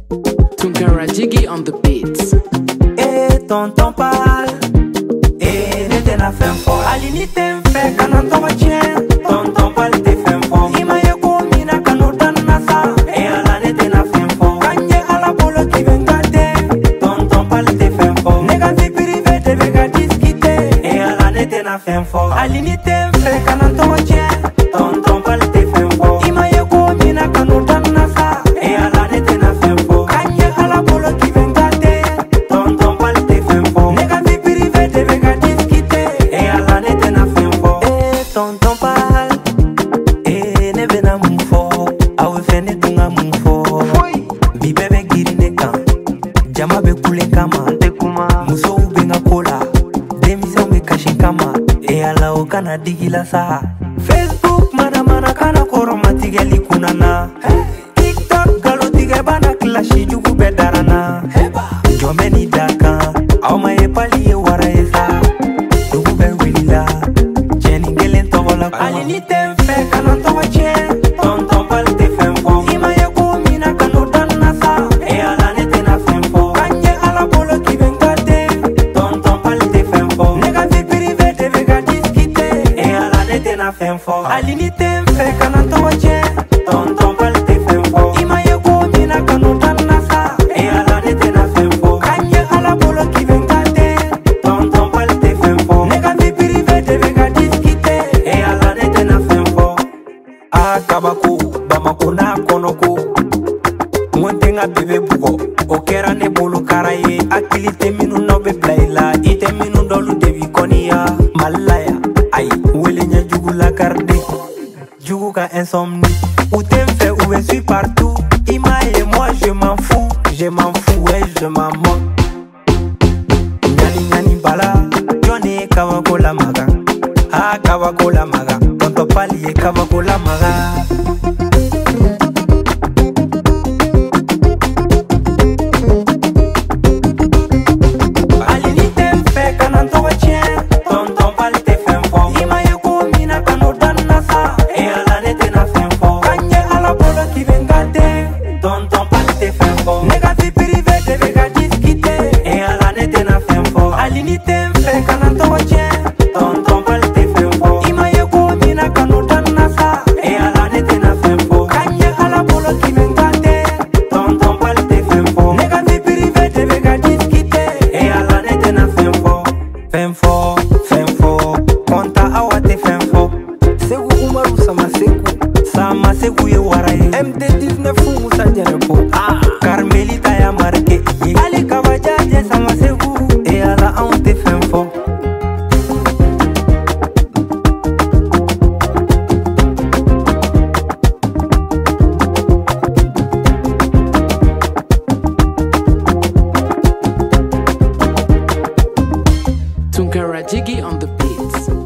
Tunkara Jiggy on the beats. Eh, tonton pal. Eh, ne te na fem fort. Ali ni tem fe kanan to chien. Tonton pal te fem fort. Ima ye ko mina kanu dan nasa. Eh, ala ne te na fem fort. Kanye ala bolo ki vengate. Tonton pal te fem fort. Nega vi privé te vega disquite. Eh, ala ne te na fem fort. Ali ni tem fe kanan to chien. Tonton pal te fem fort. Ima ye ko mina kanu dan nasa. Eh, ala ne te na fem fort. Kanye ala bolo ki vengate. Tonton pal te fem fort. Nega vi privé te vega disquite. Eh, ala ne te na fem fort. Eh, tonton pal. Eh, ne bena mun fort. Awe fene tunga mun fort. Bi bebe giri ne kan. Jama be kule kama. Muso ube nga kola. Demise ube kashin kama. Eh, ala o kana digila sa. Facebook mana kana koroma tigeli kunana. TikTok galo tige bana klashi jugu bedarana. Jomeni daka. Aw ma ye pali ye wara ye sa. Dugu be wilila. Jenny gelen togola kuma. Ali ni tem fe kanan togo chien. Tonton pal te fem fo. Ima ye ko mina kanu dan nasa. E ala ne te na fem fo. Kanye ala bolo ki vengate. Tonton pal te fem fo. Nega vi privé te vega disquite. E ala ne te na fem fo. Ali ni tem fe kanan togo chien. Tonton pal te fem fo. Ima ye ko mina kanu dan nasa. E ala ne te na fem fo. Kanye ala bolo ki vengate. Tonton pal te fem fo. Nega vi privé te vega disquite. E ala ne te na fem fo. A kabako, bamako na konoko. Ngonte nga bebe bugo. O kera ne bolo karaye. Akili te minu no be blaila. Ite minu dolu devi konia. Malaya, ay, wele nya jugu la garde. Jugu ka insomnie. Où t'aimes fait, où je suis partout. Ima et moi je m'en fous. Je m'en fous, ouais, je m'en moque. Nyani nyani bala. Johnny kawako la maga. Ah, kawako la maga. Tonto pali kawako la maga. Ali ni tem fe kanan togo chien. Tonton pal te fem fo. Ima ye ko mina kanu dan nasa. E ala ne te na fem fo. Kanye ala bolo ki vengate. Tonton pal te fem fo. Nega vi privé te vega disquite. E ala ne te na fem fo. Ali ni tem fe kanan togo chien. Tonton pal te fem fo. Ima ye ko mina kanu dan nasa. E ala ne te na fem fo. Kanye ala bolo ki vengate. Tonton pal te fem fo. Nega vi privé te vega disquite. E ala ne te na fem fo. Fem fo, fem fo. Konta awa te fem fo. Segu Umaru sama segu ye wara ye. MD19 Musa Jerepo. Carmelita ya marke ye. Ali Kabajaje sama segu. E ala an te fem fo. Tunkara Jiggy on the beats.